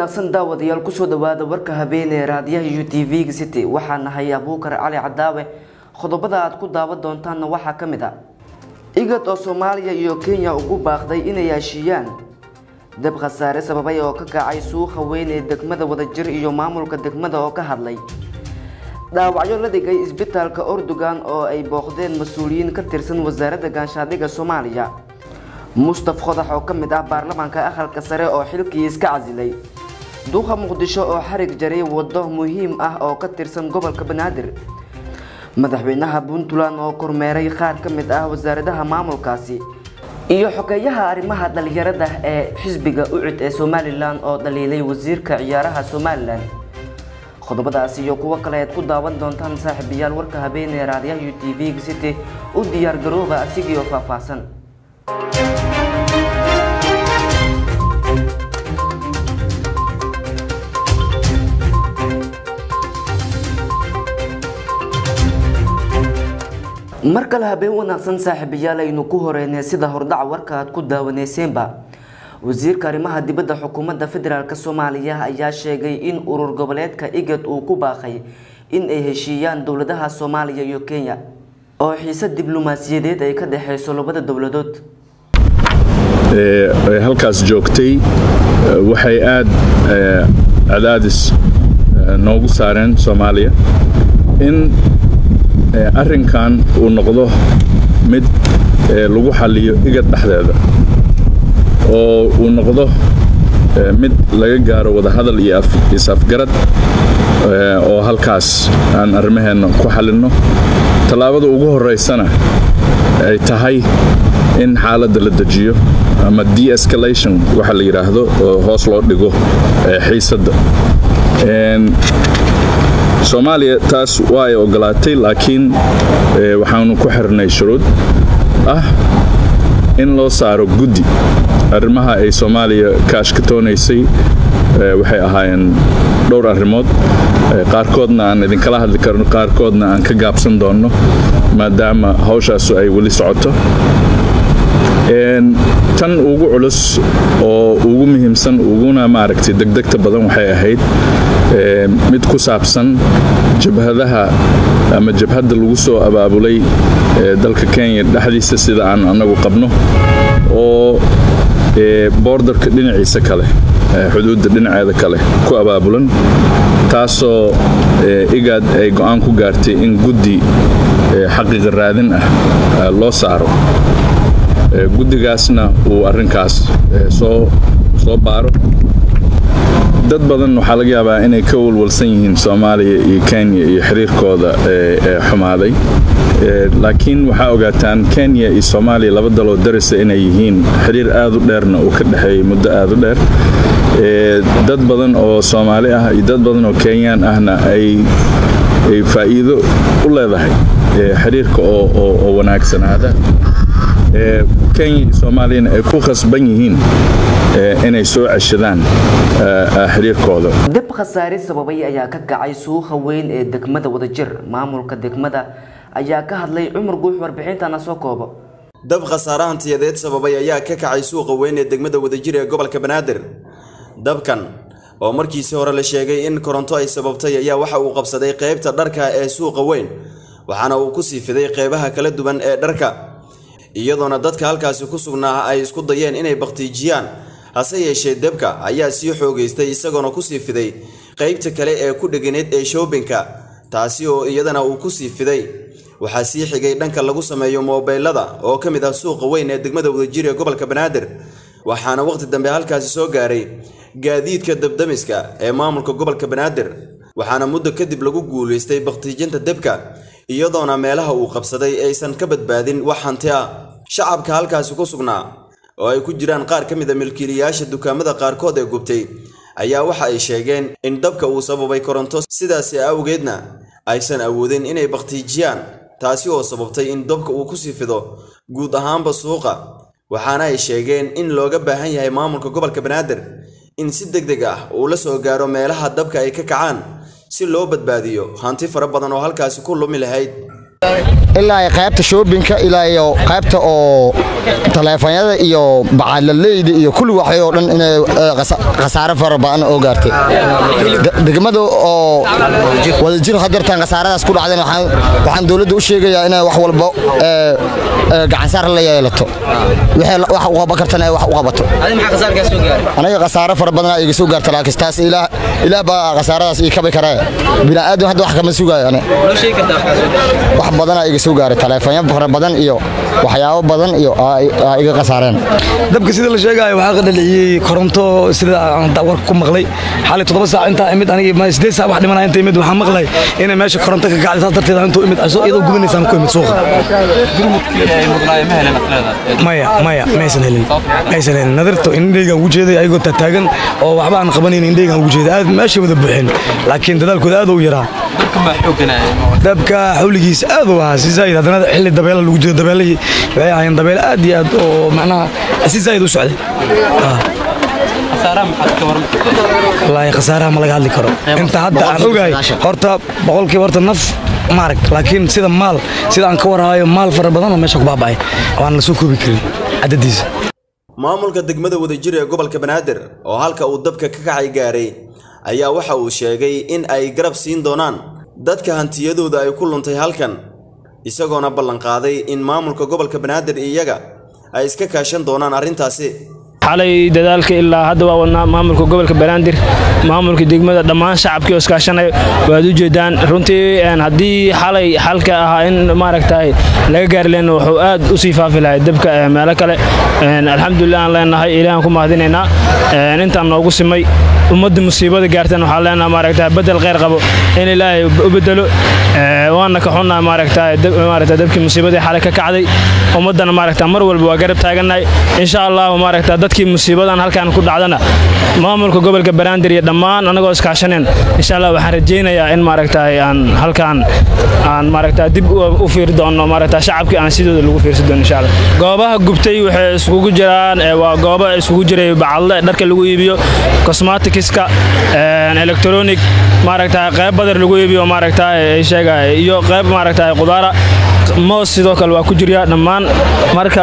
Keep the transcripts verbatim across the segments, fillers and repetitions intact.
wanaagsan daawadayaal ku soo dhawaada warka habeenee raadiyaha U T V City waxaan nahay Abuukar Cali Cadaawe qodobada aad ku daawan doontaan waxa kamid ah igad oo Soomaaliya iyo Kenya ugu baaqday inay yeeshiyaan dab khasaare sababay oo ka kacay suuqa weyn ee degmada Wadajir iyo maamulka degmada oo ka hadlay dhaawacyo la dhigay isbitaalka Ordogan oo ay booqdeen mas'uuliyiin ka tirsan wasaaradda gaashaandhigga Soomaaliya مصطفى خضح oo kamid ah baarlamaanka aqalka sare oo xilkiisa ka casilay duqa Muqdisho oo xarig jaray wado muhiim ah oo ka tirsan gobolka Banaadir madaxweynaha Puntland oo kormeeray qaar kamid ah wasaaradaha maamulkaasi iyo xogeyaha arrimaha dhalinyarada ee xisbiga U C D ee Somaliland oo dhaliilay wasiirka ciyaaraha Somaliland qodobadaasi iyo kuwa kale aad ku daawan doontaan saaxiibayaal warka habeenee raadiyaha U T V City u diyaar garooba asigii oo faahfaahsan marka la habeen wanaagsan saaxiibayaal aynu ku horeynay sida hordhac warka aad ku daawaneyseenba wasiirka arrimaha dibadda xukuumadda federaalka Soomaaliya ayaa sheegay in urur goboleedka igad uu ku baaqay in ay heshiiyaan dawladaha Soomaaliya iyo Kenya oo xiisad diblomaasiyadeed ay ka dhaxayso labada dawladood ee halkaas joogtay waxay aad cadaadis noogu saareen Soomaaliya in arrinkan uu noqdo mid lagu xaliyo igad dhaxdeeda oo uu noqdo mid laga gaaro wada hadal iyo isafgarad oo halkaas aan arrimaheena ku xalino talaabada ugu horeysana ay tahay in xaaladda la dajiyo ama de-escalation waxa la yiraahdo oo hoos loo dhigo xiisadda een Soomaaliya taas way ogolaatay laakiin waxaanu ku xirnay shuruud ah in loo saaro guddi arrimaha ay Soomaaliya kaash ka toonaysay waxay ahaayeen dhowr arrimood qaarkoodna aan idin kala hadli karno qaarkoodna aan ka gaabsan doono maadaama hawshaas ay wali socoto een tan ugu culus oo ugu muhiimsan uguna maaragtay degdegta badan waxay ahayd mid ku saabsan jabhadaha ama jabhada lagu soo abaabulay dalka Kenya dhaxdiisa sida aan anagu qabno oo borderka dhinaciisa kale xuduudda dhinaceeda kale ku abaabulan taasoo igad ay go'aan ku gaartay in guddi xaqiiqo raadin ah loo saaro guddigaasna uu arrinkaas soo soo baaro dad badan waxa laga yaabaa inay ka walwalsan yihiin Soomaaliya iyo Kenya iyo xiriirkooda ee xumaaday laakiin waxa ogaataan Kenya iyo Soomaaliya laba dal oo daris inay yihiin xiriir aad u dheerna oo ka dhaxeeyay muddo aad u dheer ee dad badan oo Soomaali ah iyo dad badan oo Kenyan ahna ay ay faa'iido u leedahay xiriirka oo oo wanaagsanaada ee Kenya iyo Soomaaliya ay ku khasban yihiin inay soo ceshadaan xiriirkooda dab khasaare sababay ayaa ka kacay suuqa weyn ee degmada Wadajir maamulka degmada ayaa ka hadlay Umar Guux warbixintana soo koobo dab khasaare hantiyadeed sababay ayaa ka kacay suuqa weyn ee degmada Wadajir ee gobolka Banaadir dabkan oo markiisii hore la sheegay in koronto ay sababtay ayaa waxa uu qabsaday qaybta dharka ee suuqa weyn waxaana uu ku sii fiday qaybaha kala duwan ee dharka iyadoona dadka halkaas ku sugnaa ay isku dayeen inay baqtiijiyaan hase yeeshee dabka ayaa sii xoogeystay isagoona ku sii fiday qaybta kale ee ku dhagineed ee shoppingka taasi oo iyadana uu ku sii fiday waxa sii xigay dhanka lagu sameeyo mobilada oo kamid ah suuqa weyn ee degmada Wadajir ee gobolka Banaadir waxaana waqti dambe halkaas soo gaaray gaadiidka dabdamiska ee maamulka gobolka Banaadir waxaana muddo kadib lagu guuleystay baqtiijinta dabka iyadoona meelaha uu qabsaday aysan ka badbaadin wax hanti ah shacabka halkaas ku sugnaa oo ay ku jiraan qaar kamid ah milkiilayaasha dukaamada qaarkood ee gubtay ayaa waxa ay sheegeen in dabka uu sababay koronto sidaas awgeedna aysan awoodin inay baqtiijiyaan taasi oo sababtay in dabka uu ku sii fido guud ahaanba suuqa waxaana ay sheegeen in looga baahan yahay maamulka gobolka Banaadir in si degdeg ah uu la soo gaaro meelaha dabka ay ka kacaan si loo badbaadiyo hanti fara badan oo halkaas ku lumi lahayd ilaa qaybta shoppingka ilaa qaybta oo taleefanyada iyo bacaalaleyda iyo kulli waxay oo dhan inay khasaare fara badan oo gaartay degmada oo wada jir hadartan khasaaradaas ku dhacday waxaan dawladda u sheegayaa inay wax walba gacan saar la yeelato wixii wax u qaban kartana wax u qabato aniga khasaare fara badan ay iga soo gaartay laakiin taas ilaa ilaa ba khasaaradaas ii kabi karaa bila aad hadda wax kama sugayo ana wax badan ay iga soo gaaray taleefanya fara badan iyo waxyaabo badan iyo ay iga khasaareen dabka sida la sheegayo waxa ka dhaliyay koronto sida aan war ku maqlay xalay toddoba saac inta imid aniga ma sideed saac wax dhimanay inta imid waxaan maqlay in meesha koronto ka kacday taas darteed inta imid aso iyadoo gubanaysan ku imid suuqa maya maya maysan helin maysan helin nadarto indhayga ugu jeeday ayagoo taagan oo waxba aan qabanin indhayga ugu jeeday aad meesha wada buuxin laakiin dadaalkooda aad u yaraa dabka xawligiisa aad u ahaa si zaid hadana xilli dabeelo lagu jiro dabeelihii waxay ahayn dabeel aad iyo aad oo macnaha si zaid u socday والله خسارة ما لقى هذي كرو أنت حتى أنا أوجي هرتا بقول كي هرتا نف مارك لكن سيدا مال سيدا أنكور هاي مال فربضان وما شك باباي وأنا سوكو بكري عدديز maamulka degmada wadajir ee gobolka Banaadir oo halka uu dabka ka kacay gaaray ayaa waxa uu sheegay in ay garab siin doonaan dadka hantiyadooda ay ku luntay halkan isagoona ballan qaaday in maamulka gobolka Banaadir iyaga ay iska kaashan doonaan arintaasi xalay dadaalka ilaa hadda waa wadnaa maamulka gobolka Banaadir maamulka degmada dhammaan shacabkii oo iskaashanay waad u jeedaan runtii aan hadii xalay xalka ahaa in maaragtay laga gaar leen wuxuu aad u sii faafi lahayd dabka meel kale alxamdulillah aan leenahay ilaahan ku mahadinaynaa intaan noogu simay ummadda musiibada gaartan waxa leenahay maaragtay badal qeyr qabo in ilaahay u bedelo waana ka xunaa maaragtay maaragtay dabkii musiibada xalay ka kacday ummadana maaragtay mar walba waa garab taaganay insha Allah maaragtay dadkii musiibadan halkaan ku dhacdana maamulka gobolka Banaadir iyo dhammaan anagoo iskaashaneen insha Allah waxaan rajeynayaa in maaragtay aan halkaan aan maaragtay dib u fiir doono maaragtay shacabkii aan sidoo lagu fiirsan doono insha Allah goobaha gubtay waxay isugu jiraan waa goobaha isugu jiray bacalda dharka lagu iibiyo cosmeticska electronic maaragtay qayb badar lagu iibiyo maaragtay ay sheegay iyo qayb maaragtay qudaara moos sidoo kale waa ku jira dhammaan marka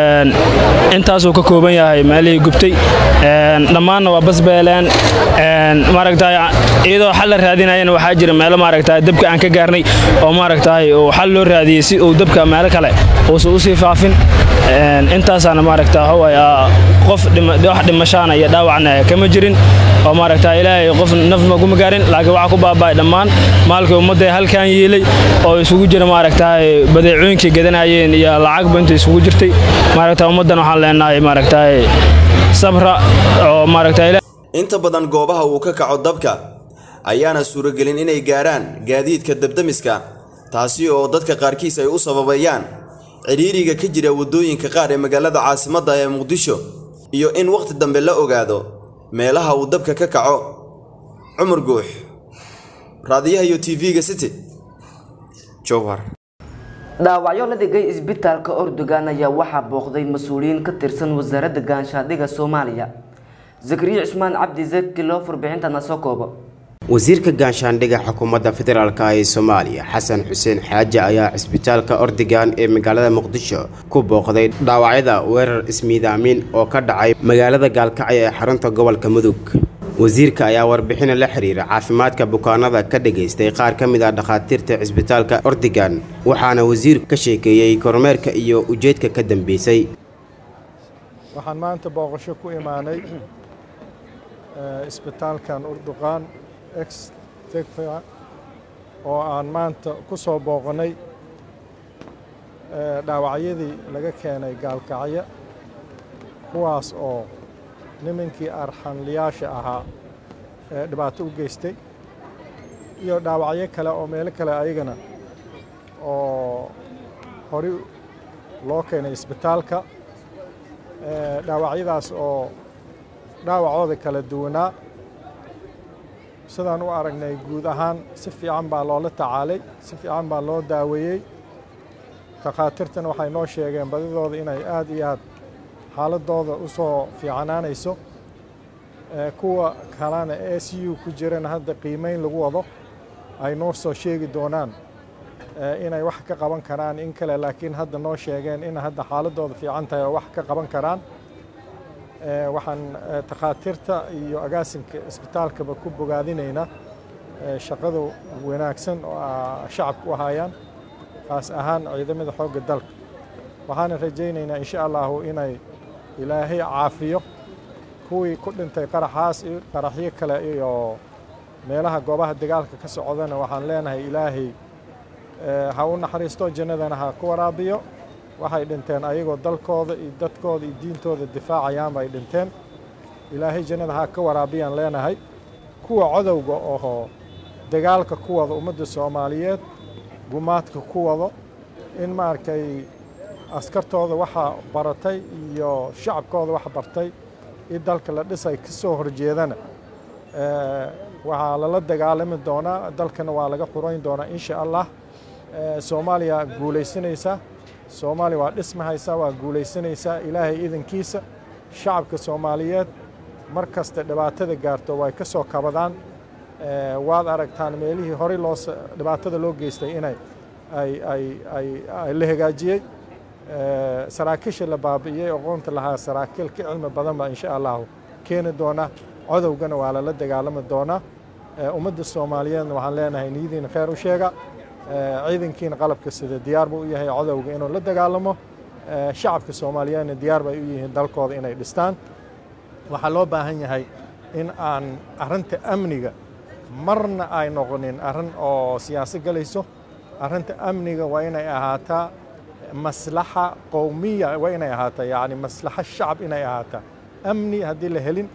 intaas uu ka kooban yahay meelihii gubtay dhammaanna waa basbeeleen maaragtay iyadoo xal la raadinayeen waxaa jira meelo maaragtay dabka aan ka gaarnay oo maaragtay oo xal loo raadiyay si uu dabka meelo kale uu soo sii faafin intaasana maaragtay hawaya qof wax dhimashaana iyo dhaawacna kama jirin oo maaragtay ilaahay qof naf ma kuma gaarin laakiin waxa ku baabay dhammaan maalka ummadda halkaan yeelay oo isugu jira maaragtay badeecooyinkii gadanayeen iyo lacag ba inta isugu jirtay maaragtay ummaddan waxaan leenahay maaragtay sabra oo maaragtay inta badan goobaha uu ka kaco dabka ayaana suuragelin inay gaaraan gaadiidka dabdamiska taasi oo dadka qaarkiis ay u sababayaan ciriiriga ka jira wadooyinka qaar ee magaalada caasimadda ee Muqdisho iyo in waqti dambe la ogaado meelaha uu dabka ka kaco Umar Guux raadiyaha iyo T V-ga City Jowhar dhaawacyo la dhigay isbitaalka Ordogan ayaa waxa booqday mas'uuliyiin ka tirsan wasaaradda gaashaandhigga Soomaaliya Zakariya Usmaan Cabdi Zaki loo farbixinta nasokoobo wasiirka gaashaandhigga xukuumadda federaalka ee Soomaaliya Xasan Xuseen Xaaji ayaa isbitaalka Ordogan ee magaalada Muqdisho ku booqday dhaawacyada weerar ismiidaamin oo ka dhacay magaalada Gaalkacyo ee xarunta gobolka Mudug wasiirka ayaa warbixin la xiriira caafimaadka bukaanada ka dhageystay qaar ka mid ah dhakhaatiirta isbitaalka Ordogan waxaana wasiirku ka sheekeeyay kormeerka iyo ujeedka ka dambeysay waxaan maanta booqasho ku imaanay isbitaalkan Ordogan ex Tekfa oo aan maanta ku soo booqanay dhaawacyadii laga keenay Gaalkacyo kuwaas oo nimankii arxanliyaasha ahaa ee dhibaato u geystay iyo dhaawacyo kale oo meel kale ayagana oo hore loo keenay isbitaalka dhaawacyadaas oo dhaawacooda kala duwanaa sidaan u aragnay guud ahaan si fiican baa loola tacaalay si fiican baa loo daaweeyey takhaatiirtan waxay noo sheegeen badidooda inay aad iyo aad xaaladooda u soo fiicanaanayso kuwa kalena A C U ku jirana hadda qiimeyn lagu wado ay noo soo sheegi doonaan inay wax ka qaban karaan in kale laakiin hadda noo sheegeen in hadda xaaladooda fiican tahay oo wax ka qaban karaan waxaan takhaatiirta iyo agaasinka isbitaalkaba ku bogaadinaynaa shaqada wanaagsan oo shacabku u hayaan qaas ahaan ciidamada xoogga dalka waxaan rajaynaynaa insha Allah inay ilaahay caafiyo kuwii ku dhintay qaraxaas iyo qaraxyo kale iyo meelaha goobaha dagaalka ka socdana waxaan leenahay ilaahay ha u naxariisto jannadana ha ku waraabiyo waxay dhinteen ayagoo dalkooda iyo dadkooda iyo diintooda difaacayaan bay dhinteen ilaahay jannada ha ka waraabiyaan leenahay kuwa cadowga oo dagaalka ku wada ummadda Soomaaliyeed gumaadka ku wado in markay askartooda waxa baratay iyo shacabkooda waxa bartay in dalka la dhisay ka soo horjeedana ee waxa la dagaalami doonaa dalkana waa laga xurayn doonaa insha Allah Soomaaliya guuleysanaysa Soomaaliya waa dhismahaysa waa guuleysanaysa ilaahay idankiisa shacabka Soomaaliyeed markasta dhibaatada gaarto way ka soo kabadaan ee waad aragtaan meelihii hore loo dhibaatada loo geystay inay ay ay ay la hagaajiyay ee saraakiisha la baabiyay aqoonta lahaa saraakiil ka cilmi badan ba insha Allah keeni doona cadowgana waa la dagaalami doona ummadda Soomaaliyeed waxaan leenahay niidin khayr u sheega ciidankiina qalabka sida diyaar buu u yahay cadowga inuu la dagaalamo shacabka Soomaaliyeedna diyaar bay u yihiin dalkooda inay dhistaan waxa loo baahan yahay in aan arinta amniga marna ay noqonin arin oo siyaasad galayso arinta amniga waa inay ahaataa maslaxa qowmiya waa inay ahaataa yaani maslaxa shacab inay ahaataa amni haddii la helin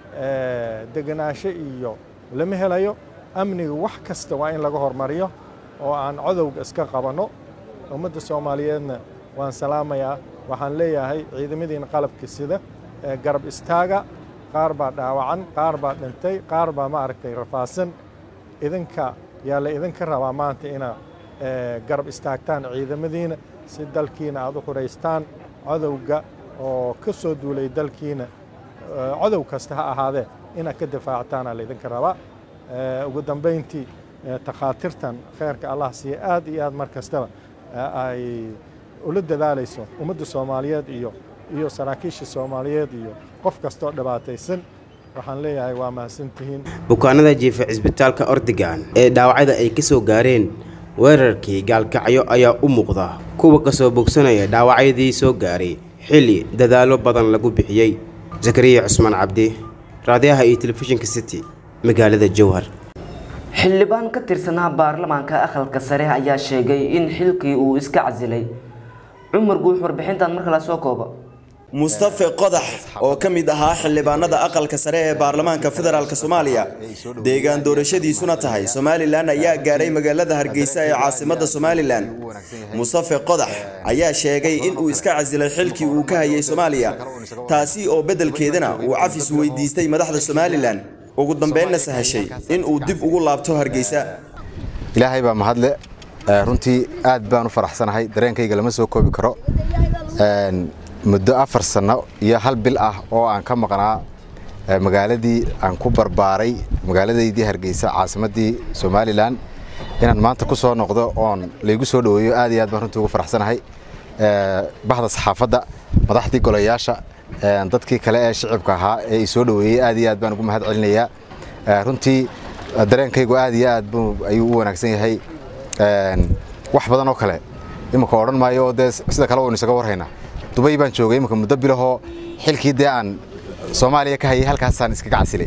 deganaansho iyo lama helayo amniga wax kasta waa in laga hormariyo oo aan cadowga iska qabano ummadda Soomaaliyeedna waan salaamayaa waxaan leeyahay ciidamadiina qalabka sida garab istaaga qaar baa dhaawacan qaar baa dhintay qaar baa ma aragtay rafaasan idinka yaa la idinka rabaa maanta ina garab istaagtaan ciidamadiina si dalkiina aad u xureystaan cadowga oo ka soo duulay dalkiina cadow kasta ha ahaadee ina ka difaactaan la idinka rabaa ugu dambeyntii takhaatiirtan khayrka Allah siiyo aad iyo aad markastaba ay ula dadaalayso ummadda Soomaaliyeed iyo iyo saraakiisha Soomaaliyeed iyo qof kasta oo dhibaataysan waxaan leeyahay waa mahadsantihiin bukaanada jiifa isbitaalka Ordigan ee dhaawacyada ay ka soo gaareen weerarkii gaalkacyo ayaa u muuqda kuwa ka soo bogsanaya dhaawacyadii soo gaaray xilli dadaalo badan lagu bixiyay Zakariya Cusman Cabdi raadiyaha iyo telefishinka City magaalada Jowhar xildhibaan ka tirsanaa baarlamaanka aqalka sare ayaa sheegay in xilkii uu iska casilay Umar Guux warbixintan marka la soo koobo Mustafa Qodax oo ka mid ahaa xildhibaanada aqalka sare ee baarlamaanka federaalka Soomaaliya deegaan doorashadiisuna tahay Somaliland ayaa gaaray magaalada Hargeysa ee caasimadda Somaliland Mustafa Qodax ayaa sheegay in uu iska casilay xilkii uu ka hayay Soomaaliya taasi oo bedelkeedana uu cafis weydiistay madaxda Somaliland ugu dambeynna sahashay in uu dib ugu laabto Hargeysa Ilaahay baa mahadle runtii aad baan u faraxsanahay dareenkayga lama soo koobi karo een muddo afar sano iyo hal bil ah oo aan ka maqnaa magaaladii aan ku barbaaray magaaladeedii Hargeysa caasimadii Somaliland inaan maanta ku soo noqdo oon leegu soo dhaweeyo aad iyo aad baan runtii ugu faraxsanahay ee bahda saxaafadda madaxdii golayaasha ee dadkii kale ee shacabka ahaa ee soo dhaweeyay aad iyo aad baan ugu mahad celinayaa runtii dareenkaygu aad iyo aad buu ayuu u wanaagsan yahay een wax badan oo kale imika oran maayo oo sida kale oo isaga warhayna Dubai baan joogay imika muddo bilaho xilkii dee aan Soomaaliya ka hayay halkaas aan iska casilay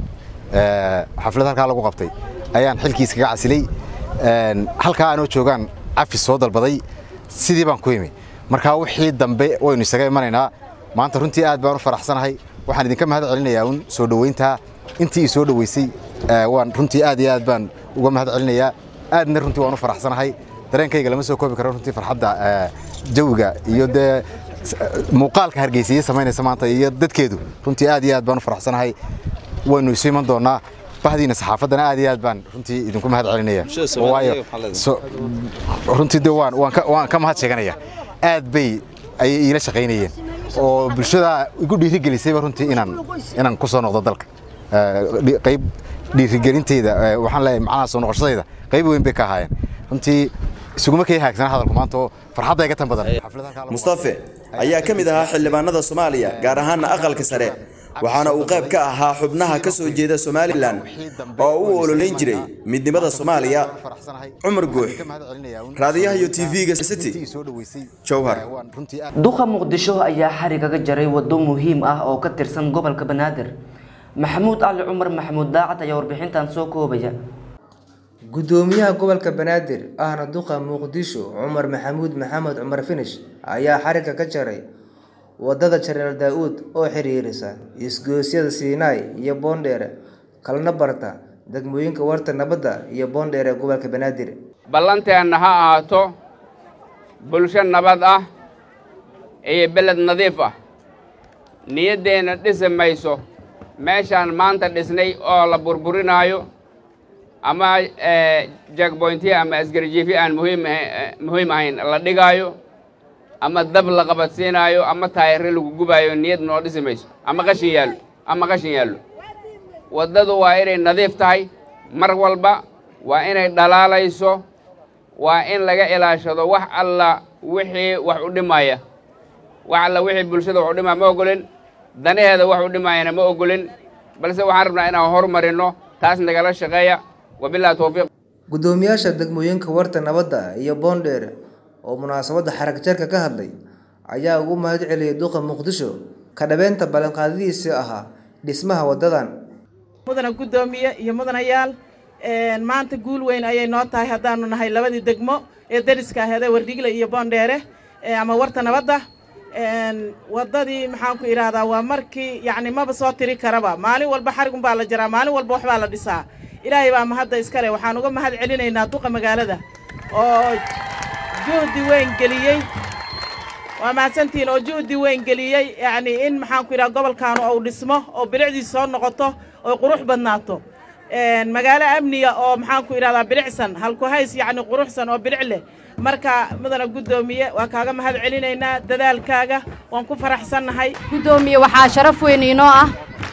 ee xaflad halka lagu qabtay ayaan xilkii iska casilay een halka aan oo joogan cafis soo dalbaday sidii baan ku yimi marka wixii dambe waynu isaga imanaynaa maanta runtii aad baan u faraxsanahay waxaan idinka mahad celinayaa un soo dhaweynta intii soo dhaweysay waan runtii aad iyo aad baan uga mahad celinayaa aadna runtii waan u faraxsanahay dareenkayga lama soo koobi karo runtii farxadda jawiga iyo de muuqaalka Hargeysa sameynaysa maanta iyo dadkeedu runtii aad iyo aad baan u faraxsanahay waynu isu iman doonaa bahdiina saxaafadana aad iyo aad baan runtii idinku mahad celinayaa waayo runtii de waan waan ka mahad sheeganaya aad bay ay ila shaqeynayeen oo bulshada igu dhiirigelisay runtii inaan inaan ku soo noqdo dalka qayb dhiirigelinteeda waxaan leeyahay macnaha soo noqoshadayda qayb weyn bay ka ahaayeen runtii isuguma kay haagsan hadalku maanta farxadda ay ka tan badan mustafa ayaa ka mid ahaa xildhibaanada Soomaaliya gaar ahaan aqalka sare waxaana uu qayb ka ahaa xubnaha ka soo jeeda Somaliland oo uu ololeyn jiray midnimada Soomaaliya Umar Guux raadiyaha iyo T V-ga City Jowhar duqa Muqdisho ayaa xarigaga jaray wado muhiim ah oo ka tirsan gobolka Banaadir Maxamuud Ali Umar Maxamuud Daacad ayaa warbixintan soo koobaya gudoomiyaha gobolka Banaadir ahna duqa Muqdisho Umar Maxamuud Maxamed Umar Finish ayaa xariga ka jaray wadada General Daawud oo xiriirisa isgoosyada Siinay iyo Boondheere kalna barta degmooyinka warta nabadda iyo Boondheere gobolka Banaadir ballanteena ha ahaato bulsho nabad ah ee beled nadiif ah niyadeena dhismayso meeshaan maanta dhisnay oo la burburinayo ama checkpointi ama asgarjiifi aan muhiim muhiim ahayn la dhigayo ama dab la qabadsiinayo ama taayirro lagu gubayo niyad noo dhismayso ama qashin yaalo ama qashin yaalo wadadu waa inay nadiif tahay mar walba waa inay dhalaalayso waa in laga ilaashado wax alla wixii wax u dhimaya wax alla wixii bulshada wax u dhimaya ma ogolin danaheeda wax u dhimayana ma ogolin balse waxaan rabnaa inaan horumarino taas nagala shaqeeya wabillahi tawfiiq gudoomiyaasha degmooyinka warta nabadda iyo Boondheere oo munaasabada xarag jarka ka hadlay ayaa ugu mahad celiyay duqa Muqdisho ka dhabeenta balanqaadiisa ahaa dhismaha wadadan mudana gudoomiye iyo mudanayaal een maanta guul weyn ayay noo tahay hadaanu nahay labadii degmo ee dariska ahayd Wardhigle iyo Boondheere ama warta nabadda een wadadii maxaan ku iraahdaa waa markii yaani maba soo tiri karaba maalin walba xarigun baa la jaraa maalin walba wax baa la dhisaa ilaahay baa mahad iska leh waxaan uga mahad celinaynaa duqa magaalada oo juhdi weyn geliyay waa maasantiin oo juhdi weyn geliyay yaani in maxaan ku iraahdaa gobolkan oo dhismo oo bilicdiisa soo noqoto oo qurux badnaato een magaalo amniga oo maxaan ku iraahdaa bilicsan halku hays yaani quruxsan oo bilic leh marka mudana gudoomiye waa kaaga mahad celinaynaa dadaalkaaga waan ku faraxsanahay gudoomiye waxa sharaf weyn inoo ah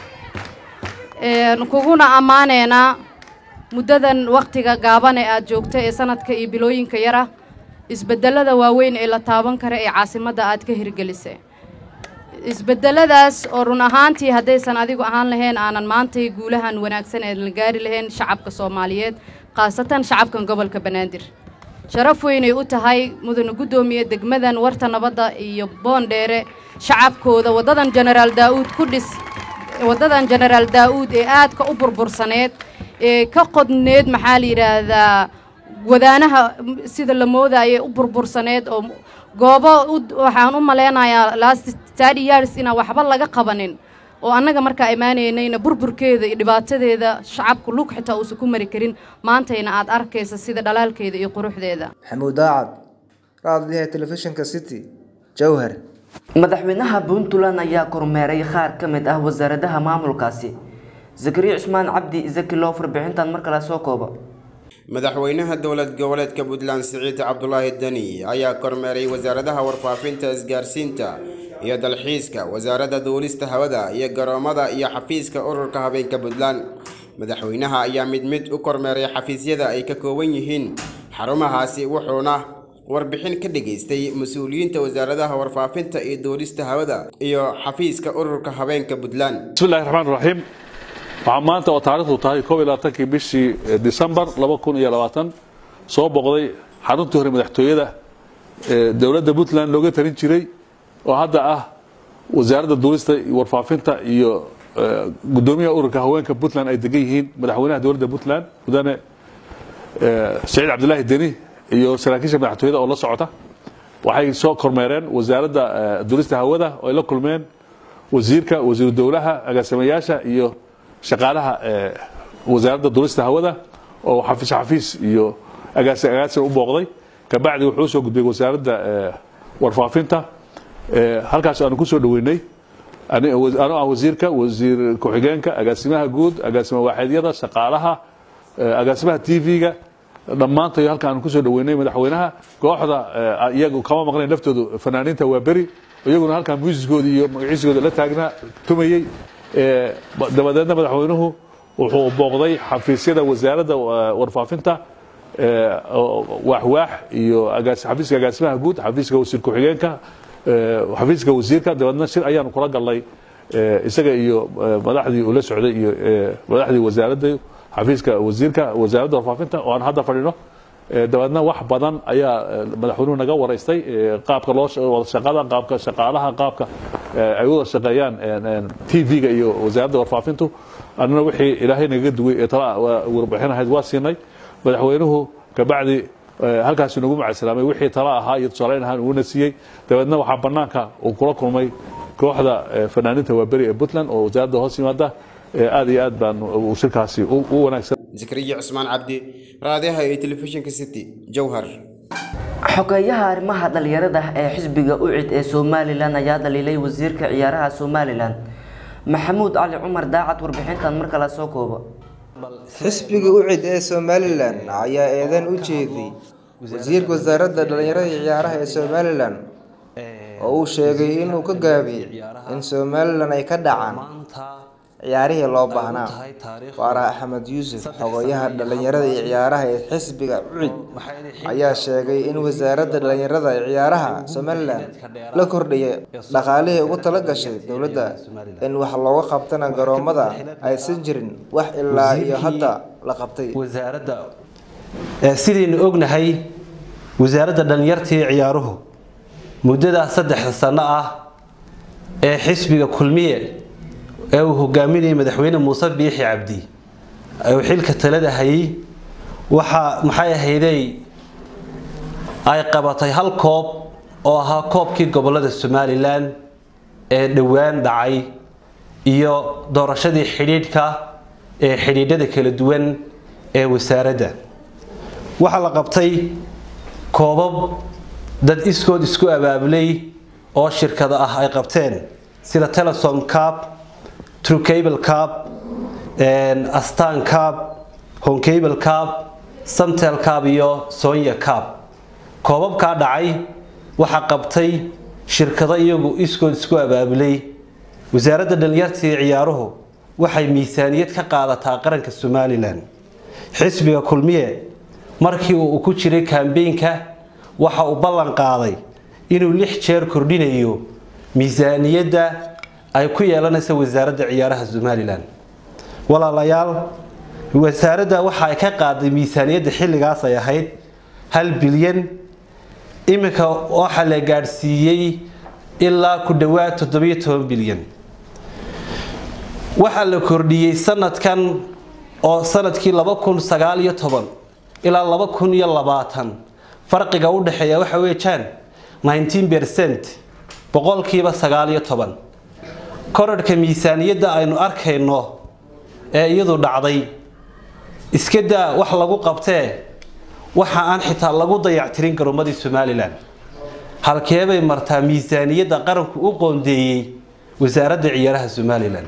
een kuguna amaaneena muddadan waqtiga gaaban ee aad joogto ee sanadka iyo bilooyinka yara isbedelada waaweyn ee la taaban kara ee caasimadda aad ka hirgelisay isbedeladaas oo run ahaantii haddaysan adigu ahaan lahayn aanan maanta guulahan wanaagsan ee la gaari lahayn shacabka Soomaaliyeed qaasatan shacabkan gobolka Banaadir sharaf weyn ay u tahay mudane gudoomiye degmadan warta nabadda iyo Boondheere shacabkooda wadadan General Daawud ku dhis wadadan General Daawud ee aad ka u burbursaneed ee ka qodneed maxaa la yiraahdaa wadaanaha sida la moodaayay u burbursaneed oo goobo waxaan u maleynayaa last thirty years ina waxba laga qabanin oo annaga marka imaanaynayna burburkeeda iyo dhibaatadeeda shacabku lug xitaa uu ku mari karin maantayna aad arkaysa sida dhalaalkeeda iyo quruxdeeda Maxamuud Daacad raadiyaha telefishinka City Jowhar madaxweynaha Puntland ayaa kormeeray qaar ka mid ah wasaaradaha maamulkaasi Zakariya Usmaan Cabdi Zaki loo farbixintan marka la soo koobo madaxweynaha dowlad goboleedka Puntland Siciid Cabdullaahi Dani ayaa kormeeray wasaaradaha warfaafinta isgaarsiinta iyo dalxiiska wasaaradda duulista hawada iyo garoomada iyo xafiiska ururka habeenka Puntland madaxweynaha ayaa mid mid u kormeeray xafiisyada ay ka kooban yihiin xarumahaasi wuxuuna warbixin ka dhageystay mas'uuliyiinta wasaaradaha warfaafinta iyo duulista hawada iyo xafiiska ururka habeenka Puntland bismillaahir rahmaanir rahiim waxaa maanta oo taariikhdu tahay kow iyo labaatankii bishii December laba kun iyo labaatan soo boqday xaruntii hore madaxtooyada dowladda Puntland looga tarin jiray oo hadda ah wasaaradda duulista iyo warfaafinta iyo gudoomiyaha ururka haweenka Puntland ay degan yihiin madaxweynaha dowladda Puntland mudane Siciid Cabdullaahi Dani iyo saraakiisha madaxtooyada oo la socota waxay soo kormeereen wasaaradda duulista hawada oo ay la kulmeen wasiirka wasiir dowlaha agaasimayaasha iyo shaqaalaha wasaaradda duulista hawada oo xafiis xafiis iyo agaasi agaasi u booqday ka bacdi wuxuu soo gudbay wasaaradda warfaafinta halkaas aanu ku soo dhaweynay aniga ah wasiirka wasiir ku-xigeenka agaasimaha guud agaasima waaxeedyada shaqaalaha agaasimaha T V-ga dhammaantood halka aanu ku soo dhaweynay madaxweynaha kooxda iyagu kama maqnayn laftoodu fanaaniinta waa beri iyaguna halka muusiskooda iyo magaciisigooda la taagnaa tumayay dabadeedna madaxweynuhu wuxuu booqday xafiisyada wasaaradda warfaafinta waaxwaax iyo xafiiska agaasimaha guud xafiiska wasiir ku-xigeenka xafiiska wasiirka dabeedna shir ayaanu kula galnay isaga iyo madaxdii ula socday iyo madaxdii wasaaradda xafiiska wasiirka wasaaradda warfaafinta oo aan hadda fadhino dabeedna wax badan ayaa madaxweynuhu naga waraystay qaabka loo wada shaqada qaabka shaqaalaha qaabka ay wada shaqeeyaan T V-ga iyo wasaaradda warfaafintu annana wixii ilaahay naga duway ee tala warbixinahayd waa siinay madaxweynuhu kabacdi halkaas inagu macasalaamay wixii tala ahaa iyo tusaaleyn ahaan uuna siiyey dabeedna waxaa bannaanka uu kula kulmay kooxda fanaaniinta waaberi ee Puntland oo wasaaradda hoos yimaada aad iyo aad baan u shirkaasi u wanaagsan Zakariya Cusmaan Cabdi raadiyaha ee telefishinka City Jowhar xogayaha arrimaha dhalinyarada ee xisbiga U C I D ee Somaliland ayaa dhaliilay wasiirka ciyaaraha Somaliland Maxamuud Cali Cumar Daacad warbixintan marka la soo koobo xisbiga U C I D ee Somaliland ayaa eedan u jeeday wasiirka wasaaradda dhalinyarada iyo ciyaaraha ee Somaliland oo uu sheegay inuu ka gaabiyay in Somaliland ay ka dhacaan ciyaarihii loo baahnaa Faarax Axmed Yuusuf xogayaha dhalinyarada iyo ciyaaraha ee xisbiga U C I D ayaa sheegay in wasaaradda dhalinyarada iyo ciyaaraha Somaliland la kordhiyay dhaqaalihii ugu tala gashay dowladda in wax looga qabtana garoomada aysan jirin wax ilaa iyo hadda la qabtay wasaaradda sidaynu ognahay wasaaradda dhalinyarta iyo ciyaaruhu muddada saddex sano ah ee xisbiga kulmiye ee uu hogaaminayay madaxweyne Muuse Biixi Cabdi ay xilka talada hayay waxa maxay ahaydey ay qabatay hal koob oo ahaa koobkii gobolada Somaliland ee dhawaan dhacay iyo doorashadii xidhiidhka ee xidhiidhada kala duwan ee wasaaradda waxa la qabtay koobab dad iskood isku abaabulay oo shirkado ah ay qabteen sida Telesom Cup True Cable Cup and Astan Cup Home Cable Cup Samtel Cup iyo Sonya Cup koobabka dhacay waxa qabtay shirkado iyagu iskood isku abaabulay wasaaradda dhalinyarta iyo ciyaaruhu waxay miisaaniyad ka qaadataa qaranka Somaliland xisbiga kulmiye markii uu ku jiray campaign-ka waxa uu ballan qaaday inuu lix jeer kordhinayo miisaaniyadda ay ku yeelanayso wasaaradda ciyaaraha Somaliland walaalayaal wasaaradda waxa ay ka qaaday miisaaniyadda xilligaas ay ahayd hal bilyan imika waxa la gaarsiiyay ilaa ku dhawaad toddoba iyo toban bilyan waxa la kordhiyay sanadkan oo sanadkii laba kun sagaal iyo toban ilaa laba kun iyo labaatan farqiga u dhaxeeya waxa weeyaan nineteen percent boqolkiiba sagaal iyo toban korodhka miisaaniyadda aynu arkayno ee iyadu dhacday iska daa wax lagu qabtee waxa aan xitaa lagu dayactirin garoomadii Somaliland halkee bay martaa miisaaniyadda qaranku u qoondeeyay wasaaradda ciyaaraha Somaliland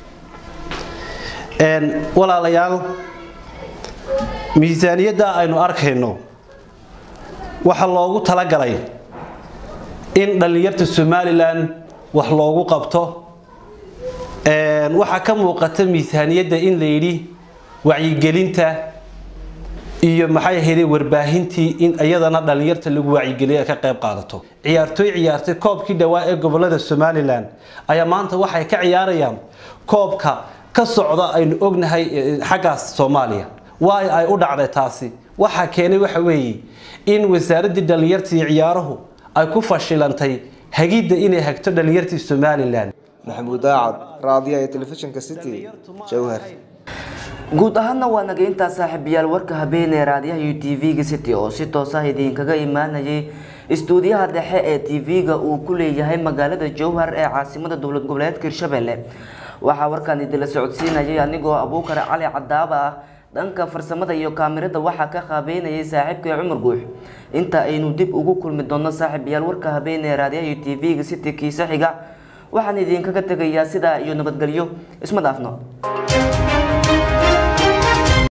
een walaalayaal miisaaniyadda aynu arkayno waxa loogu tala galay in dhalinyarta Somaliland wax loogu qabto een waxa ka muuqata miisaaniyadda in la yiri wacyigelinta iyo maxay ahayd warbaahintii in ayadana dhalinyarta lagu wacyigeliyo ka qayb qaadato ciyaartoy ciyaartay koobkii dhawaa ee gobolada Somaliland ayaa maanta waxay ka ciyaarayaan koobka ka socda aynu ognahay xaggaas Soomaaliya waay ay u dhacday taasi waxa keenay waxa weeye in wasaaradda dhalinyarta iyo ciyaaruhu ay ku fashilantay hagida inay hagto dhalinyarta Somaliland Maxamuud Daacad raadiyaha ee telefishinka City Jowhar guud ahaanna waa naga intaa saaxiibayaal warka habeenee raadiyaha iyo T V-ga City oo si toos ah idin kaga imaanayay istuudiyaha dhexe ee T V-ga uu ku leeyahay magaalada Jowhar ee caasimadda dowlad goboleedka Hirshabelle waxa warkan idin socodsiinayay anigoo Abuukar Cali Cadaaba ah dhanka farsamada iyo kaamirada waxa ka qaabeynayay saaxiibka Cumar Guux inta aynu dib ugu kulmi doono saaxiibayaal warka habeenee raadiyaha iyo T V-ga City kiisa xiga waxaan idin kaga tagayaa sida iyo nabadgelyo isma dhaafno